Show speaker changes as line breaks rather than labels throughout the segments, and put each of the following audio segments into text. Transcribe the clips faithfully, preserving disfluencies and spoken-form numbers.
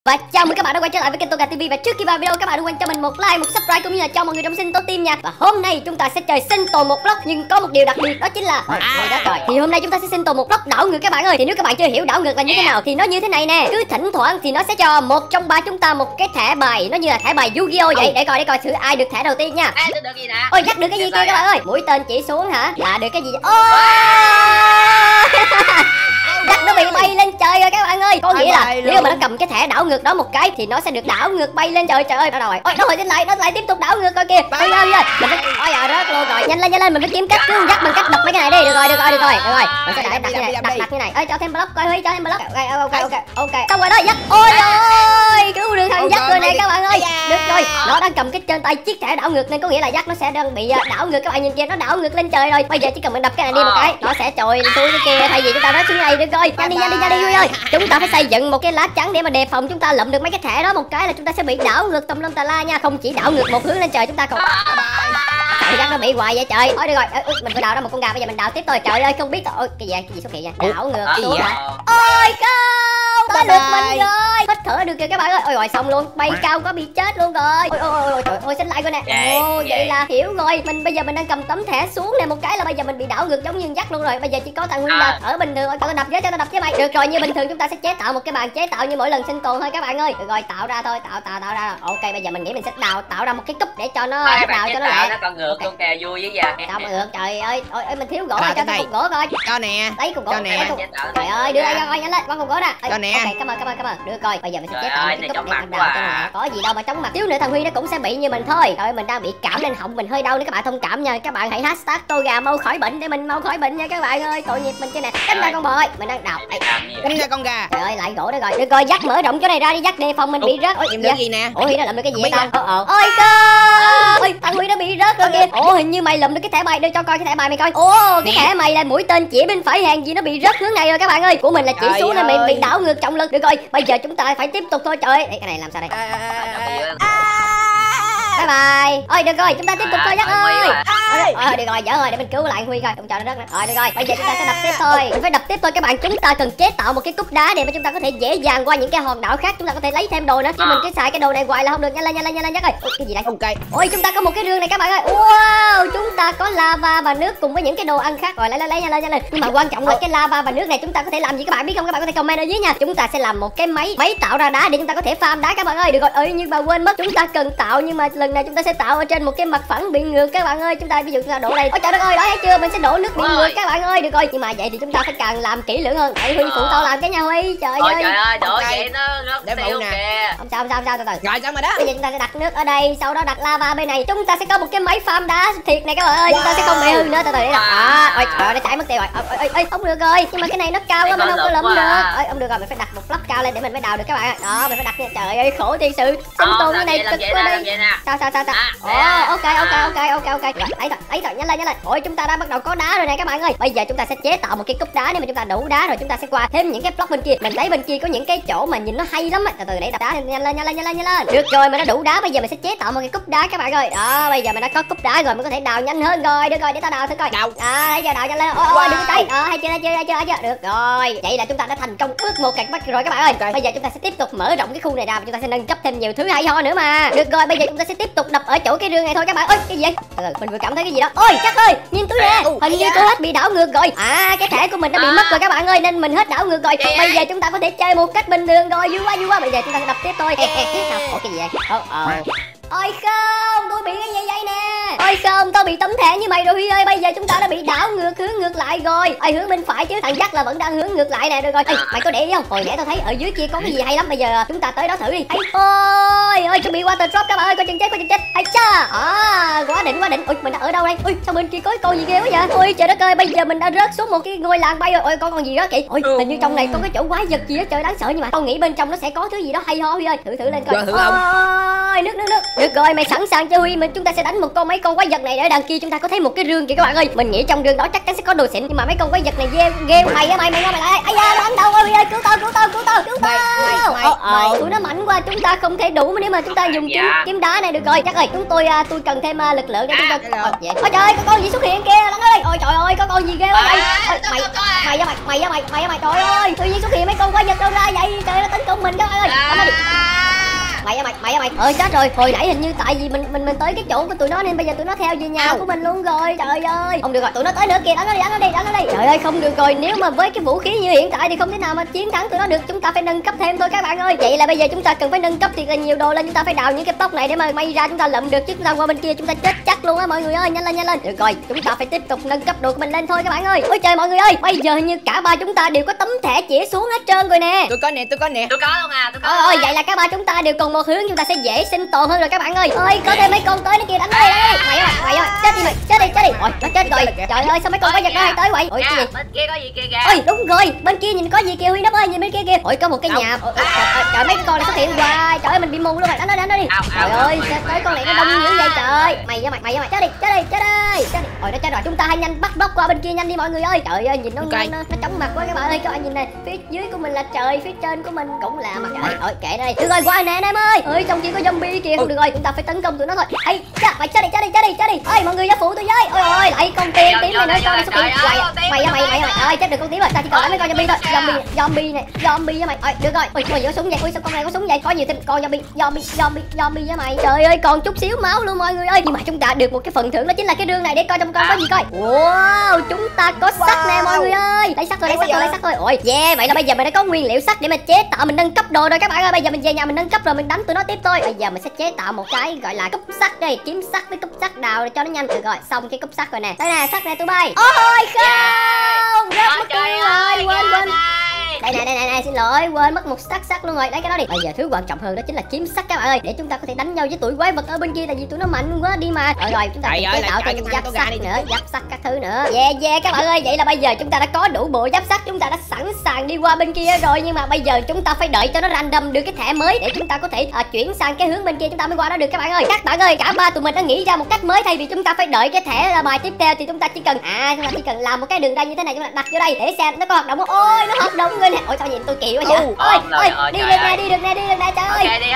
Và chào mừng các bạn đã quay trở lại với kênh Tô Gà ti vi. Và trước khi vào video các bạn đừng quên cho mình một like, một subscribe cũng như là cho mọi người trong sinh tố team nha. Và hôm nay chúng ta sẽ chơi sinh tồn một block, nhưng có một điều đặc biệt đó chính là à, đó rồi. Thì hôm nay chúng ta sẽ sinh tồn một block đảo ngược các bạn ơi. Thì nếu các bạn chưa hiểu đảo ngược là như thế nào thì nó như thế này nè. Cứ thỉnh thoảng thì nó sẽ cho một trong ba chúng ta một cái thẻ bài, nó như là thẻ bài Yu-Gi-Oh vậy. Để coi để coi thử ai được thẻ đầu tiên nha.
À, được gì nè?
Ôi dắt được cái gì kia các bạn ơi. Mũi tên chỉ xuống hả? Là được cái gì? Ôi dắt nó bị bay lên trời rồi các bạn ơi. Có nghĩa là nếu mà nó cầm cái thẻ đảo ngược đó một cái thì nó sẽ được đảo ngược bay lên trời. Trời ơi, đâu rồi? Ôi nó hồi tin lại, nó lại tiếp tục đảo ngược coi kìa. Ôi ơi ơi, mình phải ôi giờ rớt luôn rồi. Nhanh lên nhanh lên, mình phải kiếm cách cứ dắt bằng cách đập mấy cái này đi. Được rồi, được rồi, được rồi. Được rồi. Mình sẽ đặt đặt như này, đặt đặt như này. Ơi cho thêm block coi Huy, cho thêm block. Ok ok ok. Ok. Xong rồi đó, dắt. Ôi ơi, cứu được thằng dắt rồi nè các bạn ơi. Được rồi. Nó đang cầm cái trên tay chiếc thẻ đảo ngược nên có nghĩa là dắt nó sẽ đang bị đảo ngược, các bạn nhìn kia, nó đảo ngược lên trời rồi. Bây giờ chỉ cần mình đập cái này đi một cái, nó sẽ trồi xuống cái kia thay vì chúng ta rớt xuống này. Được rồi. Nhanh đi nhanh đi nhanh đi Huy ơi. Chúng ta phải xây dựng một cái lá chắn để mà đề phòng chúng ta lụm được mấy cái thẻ đó một cái là chúng ta sẽ bị đảo ngược tùm lum tà la nha. Không chỉ đảo ngược một hướng lên trời, chúng ta còn trời đất nó bị hoài vậy trời. Ôi được rồi, ôi, mình phải đào ra một con gà, bây giờ mình đào tiếp thôi. Trời ơi không biết ôi cái gì cái gì xuất hiện vậy? Đảo ngược xuống hả? Ôi không, tới lượt mình rồi. Hít thở được kìa các bạn ơi. Ôi rồi xong luôn, bay cao có bị chết luôn rồi. Ôi ôi ôi trời ơi, xin lại coi nè. Ồ vậy là hiểu rồi. Mình bây giờ mình đang cầm tấm thẻ xuống này một cái là bây giờ mình bị đảo ngược giống như dắt luôn rồi. Bây giờ chỉ có thằng Huy là ở bình thường. Cho tao đập với cho tao đập với mày. Được rồi, như bình thường chúng ta sẽ chế tạo một cái bàn chế tạo như mỗi lần sinh tồn thôi các bạn ơi. Được rồi, tạo ra thôi, tạo tạo tạo ra rồi. Ok, bây giờ mình nghĩ mình sẽ đào tạo ra một cái cúp để cho nó
Thôi,
đào cho nó lẹ.
Nó còn ngược luôn kìa, vui với giờ.
Sao mà ngược trời ơi. Ôi ơi mình thiếu gỗ rồi, cho tao cục gỗ coi.
Cho nè.
Lấy cục gỗ.
Cho nè.
Trời ơi, đưa ra cho coi nhanh lên, quăng cục gỗ ra.
Cho nè.
Ok, cảm ơn cảm ơn cảm ơn. Được rồi, bây giờ mình sẽ chế tạo một cái cúp để mình đào
quá.
cho nó lẹ. Có gì đâu mà chóng mặt. Thiếu nữa thằng Huy nó cũng sẽ bị như mình thôi. Rồi mình đang bị cảm nên họng mình hơi đau, nếu các bạn thông cảm nha. Các bạn hãy hashtag Tô Gà mau khỏi bệnh để mình mau khỏi bệnh nha các bạn ơi. Tội nghiệp mình chứ nè. Cánh ra con bò ơi, mình đang đào.
Cánh ra con gà.
Trời ơi lại gỗ đó rồi. Được rồi, dắt mở rộng chỗ này ra đi, dắt đề phòng mình bị rớt. Ôi
em được gì nè?
Ủa Huy nó lượm được cái gì vậy ta? Ồ ôi cơ. Ôi thằng Huy nó bị rớt rồi kìa. Ủa hình như mày lượm được cái thẻ bài, đưa cho coi cái thẻ bài mày coi. Ồ cái thẻ mày là mũi tên chỉ bên phải, hàng gì nó bị rớt hướng này rồi các bạn ơi. Của mình là chỉ xuống nên mình bị đảo ngược trọng lực. Được rồi, bây giờ chúng ta phải tiếp tục thôi. Trời ơi, cái này làm sao đây? Bye bye. Ôi được rồi, chúng ta tiếp tục thôi dắt ơi. Ờ được rồi, dở rồi, để mình cứu lại Huy coi, không cho nó rớt nữa. Rồi được rồi, bây giờ chúng ta sẽ đập tiếp thôi. Mình phải đập tiếp thôi các bạn. Chúng ta cần chế tạo một cái cúp đá để mà chúng ta có thể dễ dàng qua những cái hòn đảo khác, chúng ta có thể lấy thêm đồ nữa. Chứ mình cứ xài cái đồ này hoài là không được. Nhanh lên nhanh lên nhanh lên dắt ơi. Ôi, cái gì đây?
Ok.
Ôi chúng ta có một cái rương này các bạn ơi. Wow, chúng ta có lava và nước cùng với những cái đồ ăn khác rồi. Lấy lấy lấy nhanh lên nhanh lên. Nhưng mà quan trọng là cái lava và nước này chúng ta có thể làm gì các bạn biết không? Các bạn có thể comment ở dưới nha. Chúng ta sẽ làm một cái máy máy tạo ra đá để chúng ta có thể farm đá các bạn ơi. Được rồi. Ơi nhưng mà quên mất, chúng ta cần tạo, nhưng mà lần này chúng ta sẽ tạo ở trên một cái mặt phẳng bị ngược các bạn ơi. Chúng ta ví dụ chúng ta đổ đây. Ôi trời đất ơi, đó thấy chưa? Mình sẽ đổ nước bị ngược các bạn ơi. Được rồi, nhưng mà vậy thì chúng ta phải càng làm kỹ lưỡng hơn. Đây Huy phụ tao làm cái nha Huy. Trời ơi.
Trời ơi, đổ vậy nó rớt tiêu kìa.
Không sao không sao không sao từ từ.
Rồi xong rồi đó.
Bây giờ chúng ta sẽ đặt nước ở đây, sau đó đặt lava bên này. Chúng ta sẽ có một cái máy farm đá thiệt này các bạn ơi. Chúng ta sẽ không bị hư nữa. Từ từ để đặt. À, ôi trời ơi, nó chảy mất tiêu rồi. Ôi ôi không được rồi. Nhưng mà cái này nó cao quá mình không có lụm được. Ôi không được rồi, mình phải đặt một block cao lên để mình mới đào được các bạn. Đó, mình phải đặt nha. Trời ơi, khổ thiệt sự. Sinh tồn cái này cực quá đi. Sao sao sao sao. Ồ, ok ok ok ok ok. Rồi, lấy thôi, lấy thôi, nhanh lên nhanh lên. Ôi chúng ta đã bắt đầu có đá rồi nè các bạn ơi. Bây giờ chúng ta sẽ chế tạo một cái cúp đá để mà chúng ta đủ đá rồi chúng ta sẽ qua thêm những cái block bên kia. Mình thấy bên kia có những cái chỗ mà nhìn nó hay lắm á. Từ từ để đập đá nhanh lên nhanh lên nhanh lên nhanh lên. Được rồi, mình đã đủ đá, bây giờ mình sẽ chế tạo một cái cúp đá các bạn ơi. Đó, bây giờ mình đã có cúp đá rồi, mình có thể đào nhanh hơn rồi. Được rồi, để tao đào thử coi.
Đào.
À, bây giờ đào nhanh lên. Ôi ôi đừng tay. Đó, hay chưa hay chưa hay chưa hay chưa. Được rồi. Vậy là chúng ta đã thành công bước một cạch bắt rồi các bạn ơi. Okay. Bây giờ chúng ta sẽ tiếp tục mở rộng cái khu này ra và chúng ta sẽ nâng cấp thêm nhiều thứ hay ho nữa mà. Được rồi, bây giờ chúng ta sẽ tiếp tục đập ở chỗ cái rương này thôi các bạn ơi. Cái gì vậy? Ừ, mình vừa cảm thấy cái gì đó. Ôi chắc ơi, nhìn túi nè. Hình như tôi hết bị đảo ngược rồi. À cái thẻ của mình đã bị mất rồi các bạn ơi, nên mình hết đảo ngược rồi. Bây giờ chúng ta có thể chơi một cách bình thường rồi. Vui quá vui quá. Bây giờ chúng ta sẽ đập tiếp thôi. Ủa cái gì vậy? Ồ ồ. Ôi không, tôi bị cái gì vậy nè. Ôi không, tôi bị tấm thẻ như mày rồi Huy ơi. Bây giờ chúng ta đã bị đảo ngược hướng ngược lại rồi. Ôi hướng bên phải chứ thằng dắt là vẫn đang hướng ngược lại nè. Được rồi. Ê, mày có để ý không? Hồi nãy tao thấy ở dưới kia có cái gì hay lắm. Bây giờ chúng ta tới đó thử đi. Ê, ôi ôi chuẩn bị water drop các bạn ơi, coi chừng chết coi chừng chết. Ây cha. À quá đỉnh quá đỉnh. Ôi mình đã ở đâu đây? Ôi sao bên kia có cái con gì ghê quá vậy? Ôi trời đất ơi, bây giờ mình đã rớt xuống một cái ngôi làng bay rồi. Ôi có con gì đó kìa. Ôi hình như trong này có cái chỗ quái vật gì đó trời đáng sợ, nhưng mà tao nghĩ bên trong nó sẽ có thứ gì đó hay ho Huy ơi. Thử thử lên coi.
Thử không?
Ôi nước nước nước. Được rồi, mày sẵn sàng cho Huy, mình chúng ta sẽ đánh một con mấy con quái vật này. Ở đằng kia chúng ta có thấy một cái rương kìa các bạn ơi. Mình nghĩ trong rương đó chắc chắn sẽ có đồ xịn, nhưng mà mấy con quái vật này ghê ghê mày á mày mày qua mày lại. Ây da nó đánh đâu Huy ơi, cứu tao cứu tao cứu tao cứu tao. Ờ tụi nó mạnh quá, chúng ta không thể đủ nếu mà chúng ta dùng kiếm kiếm đá này. Được rồi chắc rồi, chúng tôi tôi cần thêm lực lượng để chúng ta. Ôi trời ơi có con gì xuất hiện kìa Lăng ơi. Ôi trời ơi có con gì ghê quá vậy. Mày mày á mày mày á mày mày á mày trời ơi tự nhiên xuất hiện mấy con quái vật đâu ra vậy. Trời ơi nó tấn công mình các bạn ơi. mày. Ơi chết rồi, hồi nãy hình như tại vì mình mình mình tới cái chỗ của tụi nó nên bây giờ tụi nó theo về nhà của mình luôn rồi. Trời ơi, không được rồi, tụi nó tới nữa kìa, đánh nó đi, đánh nó đi, đánh nó đi. Trời ơi, không được rồi, nếu mà với cái vũ khí như hiện tại thì không thể nào mà chiến thắng tụi nó được, chúng ta phải nâng cấp thêm thôi các bạn ơi. Vậy là bây giờ chúng ta cần phải nâng cấp thiệt là nhiều đồ lên, chúng ta phải đào những cái block này để mà may ra chúng ta lượm được, chứ chúng ta qua bên kia chúng ta chết chắc luôn á mọi người ơi. Nhanh lên nhanh lên. Được rồi, chúng ta phải tiếp tục nâng cấp đồ của mình lên thôi các bạn ơi. Ôi trời mọi người ơi, bây giờ như cả ba chúng ta đều có tấm thẻ chỉ xuống hết trơn rồi nè.
Tôi có nè, tôi có nè.
Tôi có luôn à, tôi có.
Ôi vậy là cả ba chúng ta đều cùng một hướng, chúng ta sẽ dễ sinh tồn hơn rồi các bạn ơi. Ơi có thêm mấy con tới nữa kìa, đánh nó đi, đánh nó đi. Mày ơi, mày ơi, chết đi mày, chết đi, chết đi. Ôi nó chết rồi. Trời ơi sao mấy con quái vật đó hay tới vậy? Ôi cái gì?
Bên kia có gì kìa kìa.
Ôi đúng rồi, bên kia nhìn có gì kìa Huy Đốc ơi, nhìn bên kia kìa. Ôi có một cái nhà. Ôi, ôi, trời, trời mấy con này xuất hiện hoài. Trời ơi mình bị mù luôn rồi, đánh nó đánh nó đi. Trời ơi tới con này nó đông dữ vậy trời. Mày với mày, mày với mày, chết đi, chết đi, chết đi, chết đi. Ôi nó chết rồi, chúng ta hãy nhanh bắt block qua bên kia nhanh đi mọi người ơi. Trời ơi nhìn nó nó, nó, nó chóng mặt quá các bạn ơi, các bạn nhìn này, phía dưới của mình là trời, phía trên của mình cũng là mặt trời. Ôi kệ đây. Được rồi qua nè anh em ơi. Ơi trong kia có zombie kìa, không được rồi, chúng ta phải tấn công tụi nó thôi. Ây, cha, mày chết đi, chết đi, chết đi, chết đi. Ơi mọi người giúp phụ tôi với. Ôi ôi, lại con tiên tím này nữa, con này xuất hiện. Mày mày mày mày ơi chết được con tím rồi, ta chỉ còn lại mấy con zombie thôi. Zombie, zombie này, zombie với mày. Ôi được rồi. Ôi mày có súng vậy? Ôi sao con này có súng vậy? Có nhiều thêm con zombie, zombie, zombie, zombie với mày. Trời ơi còn chút xíu máu luôn mọi người ơi. Nhưng mà chúng ta được một cái phần thưởng đó chính là cái rương này, để coi trong con có gì coi. Wow, chúng ta có sắt nè mọi người ơi. Lấy sắt thôi, lấy sắt thôi, lấy sắt thôi. Ôi yeah, vậy là bây giờ mình đã có nguyên liệu sắt để mà chế tạo mình nâng cấp đồ rồi các bạn ơi. Bây giờ mình về nhà mình nâng cấp rồi mình đánh tụi nó tiếp thôi. Bây giờ mình sẽ chế tạo một cái gọi là cúp sắt đây, kiếm sắt với cúp sắt đào để cho nó nhanh. Được rồi, xong cái cúp sắt rồi nè. Đây nè, sắt nè tụi bay. Ôi không, rớt mất rồi, quên quên. Đây nè, đây nè, đây xin lỗi, quên mất một sắt sắt luôn rồi. Lấy cái đó đi. Bây giờ thứ quan trọng hơn đó chính là kiếm sắt các bạn ơi, để chúng ta có thể đánh nhau với tụi quái vật ở bên kia, tại vì tụi nó mạnh quá đi mà. Rồi rồi, chúng ta phải chế tạo thêm giáp sắt nữa, giáp sắt các thứ nữa. Yeah yeah các bạn ơi, vậy là bây giờ chúng ta đã có đủ bộ giáp sắt, chúng ta đã sẵn sàng đi qua bên kia rồi. Nhưng mà bây giờ chúng ta phải đợi cho nó random được cái thẻ mới để chúng ta có thể à, chuyển sang cái hướng bên kia chúng ta mới qua đó được các bạn ơi. Các bạn ơi, cả ba tụi mình đã nghĩ ra một cách mới, thay vì chúng ta phải đợi cái thẻ bài tiếp theo thì chúng ta chỉ cần à chúng ta chỉ cần làm một cái đường ray như thế này, chúng ta đặt vô đây để xem nó có hoạt động không. Ôi nó hoạt động rồi nè. Ôi sao nhìn tôi kỳ quá vậy? Ôi ôi đi được nè, đi được nè, đi được nè trời ơi.
Ok đi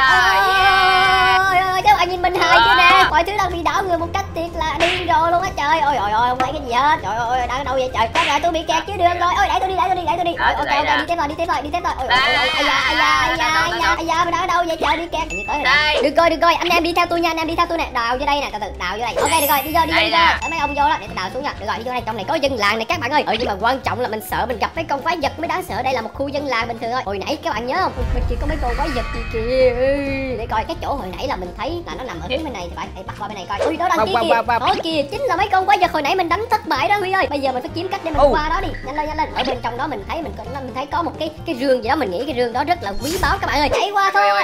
thôi.
Ôi ôi các bạn nhìn mình hài chưa nè. Mọi thứ đang bị đảo người một cách thiệt là điên rồ luôn á trời. Ôi ôi ôi không lấy cái gì hết. Trời ơi đang ở đâu vậy trời? Chết rồi tôi bị kẹt dưới đường rồi. Ôi đẩy tôi đi, đẩy tôi đi, đẩy tôi đi. Ôi ok ok đi tiếp thôi, đi tiếp thôi, đi tiếp thôi. Ôi ôi ôi ai da ai da ai da ai da ai da mình đang ở đâu vậy trời, đi kẹt. Được rồi được rồi, anh em đi theo tôi nha, anh em đi theo tôi nè. Đào vô đây nè, từ từ đào vô đây. Ok được rồi, đi vô đi vô đi vô. Để mấy ông vô đó để tôi đào xuống nha. Được rồi đi vô đây, trong này có dân làng này các bạn ơi. Ừ nhưng mà quan trọng là mình sợ mình gặp mấy con quái vật mới đáng sợ. Đây là một khu dân làng bình thường thôi. Hồi nãy các bạn nhớ không? Bên kia có mấy con quái vật gì kìa. Để coi cái chỗ hồi nãy là mình thấy là nó nằm ở hướng bên này thì phải bắt qua bên này coi. Ui đó đang kia kìa. Đó kìa chính là mấy con quái vật hồi nãy mình đánh thất bại đó Huy ơi. Bây giờ mình phải kiếm cách để mình qua đó đi. Nhanh lên nhanh lên. Ở bên trong đó mình thấy mình có mình thấy có một cái cái rương gì đó, mình nghĩ cái rương đó rất là quý báu các bạn ơi. Chạy qua thôi.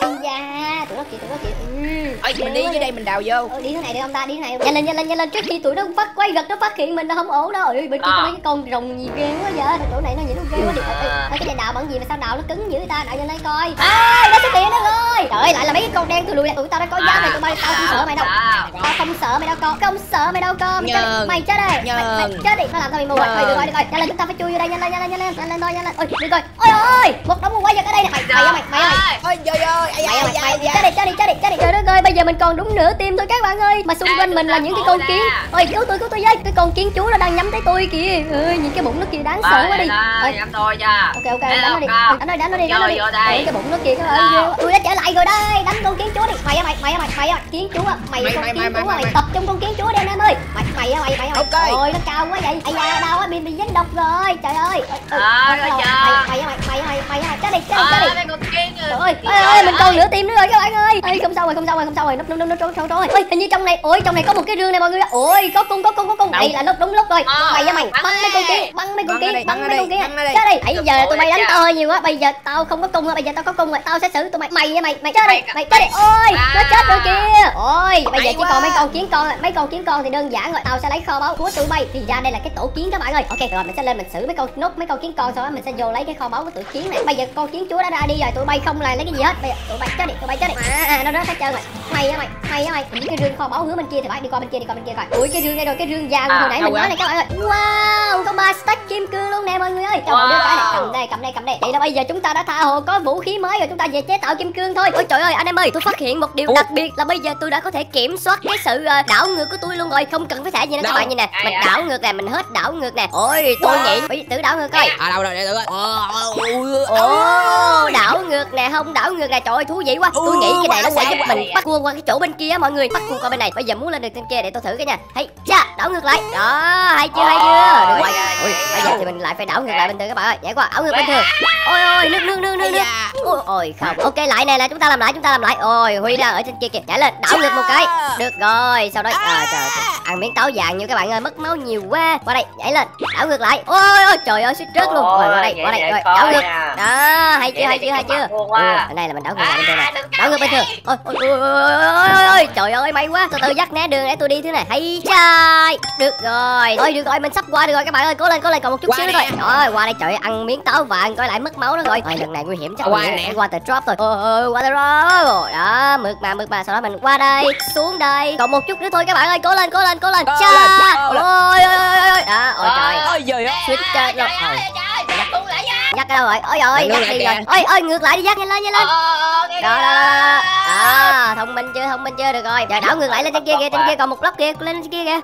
Dạ, tụi nó kìa, tụi nó kìa.
Ôi mình đi dưới đây mình đào vô.
Ừ, đi thế này đi ông ta, đi thế này. Nhanh lên nhanh lên nhanh lên trước khi tụi nó phát quái vật nó phát hiện mình, nó không ổn đâu. Ôi bên kia có mấy cái con rồng gì ghê quá vậy. Chỗ này nó nhìn nó ghê quá đi. Ôi cái này đào bằng gì mà sao đào nó cứng dữ ta? Đào lên đây coi. À, nó xuất hiện đó rồi. Trời ơi lại là mấy cái con đen tôi lùi. Tụi tao đã có giá này, tụi bay tao không sợ mày đâu. Tao không sợ mày đâu con. Không sợ mày đâu con. Mày chết đây. Mày chết đi. Nó làm tao bị mù rồi. Được rồi được rồi. Nhanh lên chúng ta phải chui vô đây, nhanh lên nhanh lên nhanh lên. Nhanh lên thôi nhanh lên. Ôi được rồi. Ôi ơi, một đống quái vật ở đây nè. Mày mày mày mày ơi.
Ôi trời ơi. Ai
da mày chết đi chết đi chết đi chết đi. Trời đất ơi, bây giờ mình còn đúng nửa tim thôi các bạn ơi. Mà xung quanh mình là những cái con kiến. Ôi cứu tôi cứu tôi với. Cái con kiến chú nó đang nhắm tới tôi kìa. Ơi nhìn cái bụng nó kìa đáng sợ quá đi.
Nhắm tôi nha.
Ok ok đánh nó đi. Đánh nó đánh nó đi đánh nó đi. Ôi cái bụng nó kìa các bạn ơi. Tôi đã trở lại rồi đây. Đánh con kiến chú đi. Mày mày mày mày mày kiến chú á. Mày con kiến chú mày tập trung con kiến chú đi anh em ơi. Mày mày mày mày mày. Ôi nó cao quá vậy. Ai da đau quá, bị bị dính độc rồi. Trời ơi.
Ờ rồi chưa.
Mày mày mày mày mày chết đi chết đi chết đi.
Con kiến.
Trời ơi ơi mình còn nửa tim nữa rồi các bạn ơi. Ơi không sao rồi không sao rồi không sao rồi. Núp núp núp trốn trốn rồi. Ôi hình như trong này, ôi trong này có một cái rương này mọi người. Ôi có cung có cung có cung. Đây là lúc đúng lúc rồi. Mày ra mày bắn mấy con kiến, bắn mấy con kiến, bắn mấy con kiến. Chết đi. Bây giờ tụi bay đánh tao hơi nhiều quá. Bây giờ tao không có cung, bây giờ tao có cung rồi. Tao sẽ xử tụi mày. Mày mày mày chết đi. Mày chết đi. Ôi nó chết rồi kìa. Ôi bây giờ chỉ còn mấy con kiến con, mấy con kiến con thì đơn giản rồi. Tao sẽ lấy kho báu của tụi bay. Thì ra đây là cái tổ kiến các bạn ơi. Ok rồi mình sẽ lên mình xử mấy con nốt mấy con kiến con, sau đó mình sẽ vô lấy cái kho báu của tụi kiến này. Bây giờ con kiến chúa đã ra đi rồi, tụi bay không làm lấy cái gì hết. Bây giờ tụi bay chết đi, tụi bay chết đi. À, à nó rớt hết trơn rồi. hay á mày, hay á mày. Những cái rương kho báu hướng bên kia thì phải đi qua bên kia, đi qua bên kia coi. Ui cái rương đây rồi, cái rương vàng hồi nãy mình nói này các bạn ơi. Wow, có ba stack kim cương luôn nè mọi người ơi. Cho mọi đứa cái này, cầm đây, cầm đây, cầm đây. Vậy là bây giờ chúng ta đã tha hồ có vũ khí mới rồi, chúng ta về chế tạo kim cương thôi. Ôi trời ơi anh em ơi, tôi phát hiện một điều đặc biệt là bây giờ tôi đã có thể kiểm soát cái sự đảo ngược của tôi luôn rồi, không cần phải thả gì nữa các bạn. Nhìn nè, mình đảo ngược nè, mình hết đảo ngược nè. Ôi tôi nghĩ bị tự đảo ngược coi.
À đâu rồi, để thử.
Ồ, đảo ngược nè, không đảo ngược nè, trời ơi thú vị quá. Tôi nghĩ cái này nó sẽ giúp mình bắt cua qua cái chỗ bên kia á mọi người, bắt cua qua bên này. Bây giờ muốn lên được trên kia để tôi thử cái nha. Hay cha, đảo ngược lại. Đó, hay chưa, hay chưa? Được rồi. Ui, bây giờ thì mình lại phải đảo ngược lại bình thường các bạn ơi. Nhảy qua, đảo ngược bình thường. Ôi ôi, nước nước nước nước nước. Ôi, ôi không. Ok lại này là chúng ta làm lại, chúng ta làm lại. Ôi, Huy đang ở trên kia kìa. Nhảy lên, đảo ngược một cái. Được rồi, sau đó à, trời, trời. Ăn miếng táo vàng như các bạn ơi, mất máu nhiều quá. Qua đây, nhảy lên, đảo ngược lại. Ôi ôi, trời ơi, suýt rớt luôn. Rồi qua đây, qua đây, rồi đảo ngược. Đó, hay chưa, hay chưa, hay chưa? Ở đây là mình đảo ngược lại bình thường này. Đảo ngược bình thường. Ôi ôi ôi ôi, trời ơi may quá. Từ từ dắt né đường để tôi đi thế này. Hay trai. Được rồi. Thôi được rồi, mình sắp qua được rồi các bạn ơi. Cố lên, cố lên, còn một chút xíu nữa thôi. Rồi, qua đây trời ơi, ăn miếng táo vàng coi lại mất máu nữa rồi. Rồi lần này nguy hiểm chắc mình phải qua từ drop thôi. Ôi ôi, qua từ drop. Đó, mượt mà mượt mà, sau đó mình qua đây, xuống đây. Còn một chút nữa thôi các bạn ơi, cố lên, cố lên, cố lên. Cha. Ôi ôi ôi. Đó, ôi trời.
Ôi giời ơi.
Suýt chết luôn. Dắt cái đâu rồi? Ôi ơi, dắt đi rồi. Ôi ôi, ngược lại đi, dắt nhanh lên, nhanh lên. Đó, đó, đó. À, thông minh chưa, thông minh chưa, được rồi. Giờ đảo ngược lại lên trên kia kìa, trên kia còn một block kia, lên trên kia kìa.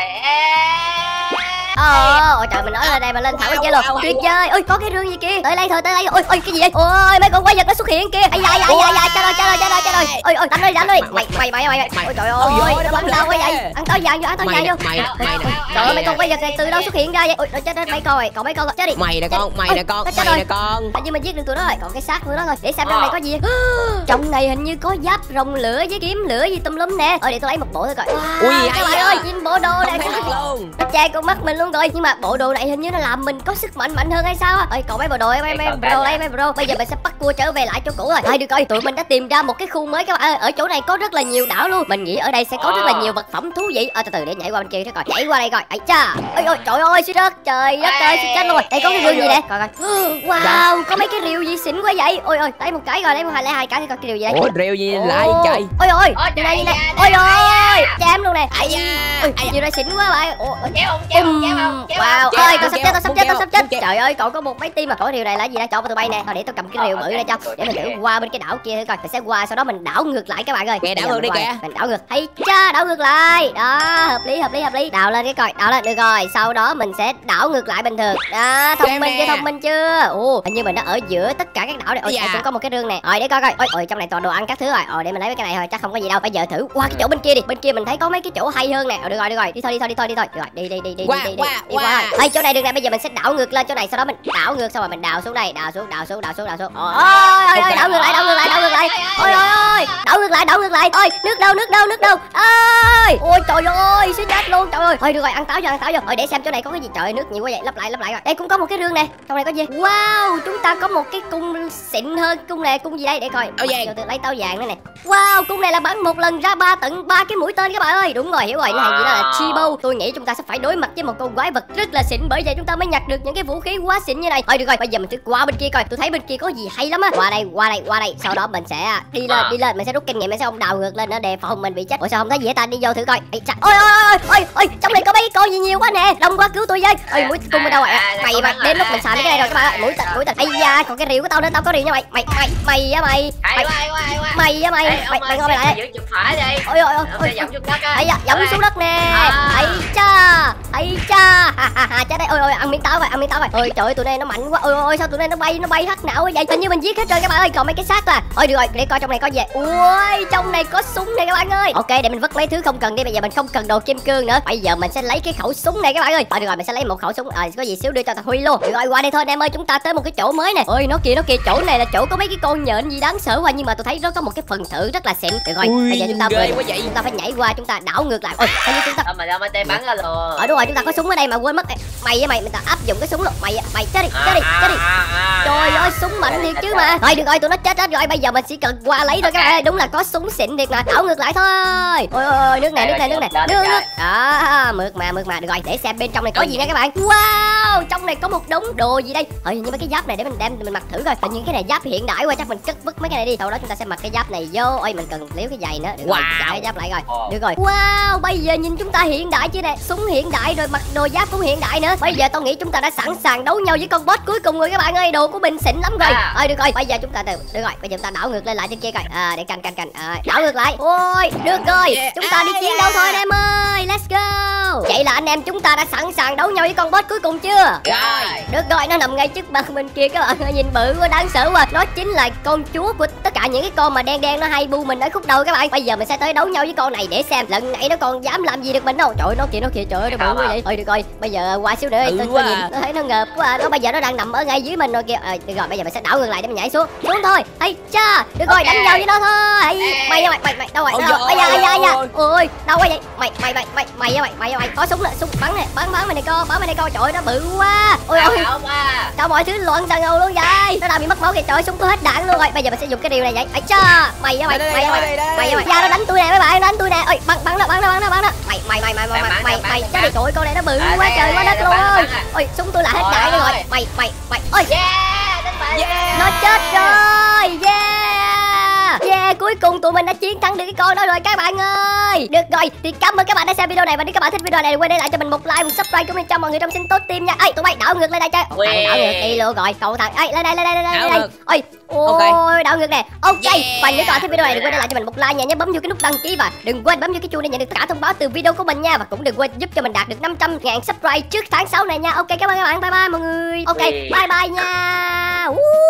Ờ, ôi trời, mình nói lên đây mà lên thẳng lên kia luôn. Tuyệt vời. Ôi có cái rương gì kia. Tới đây thôi, tới đây. Ôi ôi cái gì vậy? Ôi mấy con quái vật nó xuất hiện kia. Ai da ai da ai da, chết rồi, chết rồi, chết rồi, chết rồi. Ôi ôi, đánh đi, đánh đi. Mày mày mày mày. Ôi trời ơi, nó bắn tao quá vậy. Ăn táo vàng vô, ăn táo vàng vô. Trời ơi mấy con quái vật này từ đâu xuất hiện ra vậy? Ôi nó chết hết mấy con rồi, còn mấy con chết đi.
Mày nè con, mày nè con, mày nè con.
Hình như mình giết được tụi nó rồi, còn cái xác của nó thôi. Để xem trong này có gì. Trong này hình như có giáp rồng lửa với kiếm lửa gì tùm lum nè. Ôi để tôi lấy một bộ thôi coi.
Ui
các bạn ơi, nhìn bộ đồ này luôn. Nó che con mắt mình luôn rồi, nhưng mà bộ đồ này hình như nó làm mình có sức mạnh mạnh hơn hay sao á. Ơi còn mấy bộ đồ ấy, mấy mấy đồ đây, mấy bộ đồ. Bây giờ mình sẽ bắt cua trở về lại chỗ cũ rồi. Thôi được rồi, tụi mình đã tìm ra một cái khu mới các bạn ơi. Ở chỗ này có rất là nhiều đảo luôn. Mình nghĩ ở đây sẽ có rất là nhiều vật phẩm thú vị. Ờ từ từ để nhảy qua bên kia coi. Nhảy qua đây coi. Ấy cha. Ôi ôi trời ơi, suýt rớt. Trời đất ơi, suýt chết luôn rồi. Đây có cái rương gì nè. Coi coi. Wow, có mấy cái rìu gì xịn quá vậy. Ôi ôi, lấy một cái rồi, lấy một hai lấy hai cái coi cái rìu gì đây.
Ủa rìu gì lại trời.
Ôi ôi, nhìn này nhìn này. Ôi ôi, chém luôn nè. Ôi, rìu này xịn quá bạn. Ủa, wow, ơi, tao sắp chết, tao sắp chết, tao sắp chết. Trời ơi, còn có một mấy tim mà. Có rìu này là gì đây? Cho tụi bay nè. Thôi để tôi cầm cái rìu bự ra cho. Để mình thử qua bên cái đảo kia thử coi. Mình sẽ qua sau đó mình đảo ngược lại các bạn ơi.
Kìa đảo ngược đi kìa.
Mình đảo ngược. Hay cha, đảo ngược lại. Đó, hợp lý, hợp lý, hợp lý. Đảo lên cái coi, đảo lên được rồi. Sau đó mình sẽ đảo ngược lại bình thường. Đó, thông minh chưa, thông minh chưa? Ồ, hình như mình đã ở giữa tất cả các đảo này. Ôi, cũng có một cái rương nè. Rồi để coi coi. Ôi, ôi trong này toàn đồ ăn các thứ rồi. Rồi để mình lấy cái này thôi, chắc không có gì đâu. Bây giờ thử qua cái chỗ bên kia đi. Bên kia mình thấy có mấy cái chỗ hay hơn nè. Rồi được rồi, được rồi. Đi thôi, đi thôi, đi thôi, đi thôi. Được rồi, đi đi đi đi đi đi. Đi qua thôi. Ơi chỗ này được nè, bây giờ mình sẽ đảo ngược lên chỗ này, sau đó mình đảo ngược xong rồi mình đào xuống đây, đào xuống, đào xuống, đào xuống, đào xuống. Ôi ôi ôi, đảo ngược lại, đảo ngược lại, đảo ngược lại. Ôi ôi ôi, đảo ngược lại, đảo ngược lại. Ôi, nước đâu, nước đâu, nước đâu. Ôi, ôi trời ơi, suýt chết luôn. Trời ơi. Thôi được rồi, ăn táo vô, ăn táo vô. Rồi để xem chỗ này có cái gì. Trời ơi, nước nhiều quá vậy. Lấp lại, lấp lại rồi. Đây cũng có một cái rương nè. Trong này có gì? Wow, chúng ta có một cái cung xịn hơn. Cung này cung gì đây để coi. Táo vàng. Tôi lấy táo vàng nữa nè. Wow, cung này là bắn một lần ra ba tận ba cái mũi tên các bạn ơi. Đúng rồi, hiểu rồi, cái này gì đó là Chibo. Tôi nghĩ chúng ta sẽ phải đối mặt với một con quái vật rất là xịn, bởi vậy chúng ta mới nhặt được những cái vũ khí quá xịn như này. Thôi được rồi, bây giờ mình thử qua bên kia coi. Tôi thấy bên kia có gì hay lắm á. Qua đây, qua đây, qua đây. Sau đó mình sẽ đi lên, đi lên, mình sẽ rút kinh nghiệm, mình sẽ không đào ngược lên nữa đề phòng mình bị chết. Ủa sao không thấy gì hết ta? Đi vô thử coi. Ôi ôi ôi ôi, trong này có mấy cái con gì nhiều quá nè. Đông quá, cứu tôi với. Ôi mũi cung ở đâu rồi? Mày mà đến lúc mình xài cái này rồi các bạn ơi. Mũi tịch, mũi tịch. Ây da, còn cái rìu của tao nữa, tao có rìu nha mày. Mày mày mày á mày. Mày mày á mày. Mày mày ngồi lại đây. Ôi ôi ôi. Ây da, giẫm xuống đất nè. Ây cha. Ây cha. Ha ha ha, chết đây. Ôi ôi, ăn miếng táo rồi, ăn miếng táo rồi. Ôi trời ơi, tụi này nó mạnh quá. Ôi ôi, sao tụi này nó bay, nó bay hắc não quá vậy? Hình như mình giết hết rồi các bạn ơi, còn mấy cái xác à. Ôi được rồi, để coi trong này có gì. Ui, trong này có súng này các bạn ơi. Ok, để mình vứt mấy thứ không cần đi, bây giờ mình không cần đồ kim cương nữa. Bây giờ mình sẽ lấy cái khẩu súng này các bạn ơi. Ôi được rồi, mình sẽ lấy một khẩu súng. À, có gì xíu đưa cho thằng Huy luôn. Được rồi, qua đây thôi anh em ơi, chúng ta tới một cái chỗ mới nè. Ôi nó kìa, nó kìa, chỗ này là chỗ có mấy cái con nhện gì đáng sợ quá, nhưng mà tôi thấy nó có một cái phần thưởng rất là xịn. Được rồi, bây giờ chúng ta vừa chúng ta phải nhảy qua, chúng ta đảo ngược lại. Ôi, hình như chúng ta
mà đâu mà tay bắn ra rồi.
Ờ đúng rồi, rồi, chúng ta có súng ở đây mà quên mất. Mày với mày mình ta áp dụng cái súng luôn. Mày mày chết đi, chết đi, chết đi. Trời ơi, súng mạnh thiệt chứ mà. Thôi được rồi, tụi nó chết hết rồi, bây giờ mình chỉ cần qua lấy thôi các bạn ơi. Đúng là có súng xịn thiệt mà. Đảo ngược lại thôi. Ôi ôi, nước này, nước này, nước này. Nước nước. Đó, mượt mà, mượt mà. Được rồi, để xem bên trong này có gì nha các bạn. Wow, trong này có một đống đồ gì đây? Thôi nhưng mà cái giáp này để mình đem mình mặc thử coi. Tự nhiên cái này giáp hiện đại quá, chắc mình cất vứt mấy cái này đi. Sau đó chúng ta sẽ mặc cái giáp này vô. Ôi mình cần liếu cái giày nữa. Được rồi, wow. Cái giáp lại rồi. Được rồi. Wow, bây giờ nhìn chúng ta hiện đại chứ nè. Súng hiện đại rồi, mặc đồ giáp cũng hiện đại nữa. Bây giờ tôi nghĩ chúng ta đã sẵn sàng đấu nhau với con boss cuối cùng rồi các bạn ơi. Đồ của mình xịn lắm rồi. À. Ơi được rồi, bây giờ chúng ta từ được rồi, bây giờ chúng ta đảo ngược lên lại trên kia coi. À để canh canh canh. À, đảo ngược lại. Ôi, được rồi. Chúng ta đi chiến đấu thôi anh em ơi. Let's go. Vậy là anh em chúng ta đã sẵn sàng đấu nhau với con boss cuối cùng chưa?
Rồi.
Được rồi, nó nằm ngay trước mặt mình kia các bạn ơi, nhìn bự quá, đáng sợ quá. Nó chính là con chúa của tất cả những cái con mà đen đen nó hay bu mình ở khúc đầu các bạn. Bây giờ mình sẽ tới đấu nhau với con này để xem lần này nó còn dám làm gì được mình đâu. Trời ơi, nó kìa, nó kìa, trời ơi, nó bự quá vậy. Thôi được rồi, bây giờ qua xíu nữa tôi, tôi nhìn tôi thấy nó ngợp quá. Nó bây giờ nó đang nằm ở ngay dưới mình rồi kìa. À, được rồi, bây giờ mình sẽ đảo ngược lại để mình nhảy xuống. Xuống thôi. Hay cha. Được rồi, đánh nhau với nó thôi. Hay, mày mày mày mày đâu rồi? Đâu rồi? Ây da, ây da, ây da. Ôi, đâu quá vậy? Mày mày mày mày mày mày mày mày có súng là súng bắn nè, bắn bắn mày này con, bắn mày này con. Trời ơi, nó bự quá. Ôi ôi. Sao mọi thứ loạn xà ngầu luôn vậy? Nó đang bị mất máu kìa, trời ơi, súng tôi hết đạn luôn rồi. Bây giờ mình sẽ dùng cái điều này vậy. Ấy cha, mày với mày, mày với mày, mày với mày. Ra nó đánh tôi nè mấy bạn, nó đánh tôi nè. Ơi, bắn bắn nó, bắn nó, bắn nó, bắn nó. Mày mày mày mày mày mày mày chết đi, trời ơi, con này nó bự quá trời quá đất luôn. Ôi, súng tôi lại hết đạn luôn rồi. Mày mày mày. Ôi. Nó chết rồi. Yeah. Yeah, cuối cùng tụi mình đã chiến thắng được cái con đó rồi các bạn ơi. Được rồi, thì cảm ơn các bạn đã xem video này, và nếu các bạn thích video này thì quên để lại cho mình một like, một subscribe cũng như cho mọi người trong sinh tốt team nha. Ê, tụi bay đảo ngược lên đây chơi. Ồ, đảo ngược đi luôn rồi. Cậu thằng, ê, lên đây, lên đây, lên đây, lên đây. Ôi, ôi, đảo ngược nè. Ok, và nếu các bạn thích video này thì quên để lại cho mình một like nha, nhớ bấm vô cái nút đăng ký và đừng quên bấm vô cái chuông để nhận được tất cả thông báo từ video của mình nha, và cũng đừng quên giúp cho mình đạt được năm trăm ngàn subscribe trước tháng sáu này nha. Ok, cảm ơn các bạn, bye bye mọi người. Ok, bye bye nha.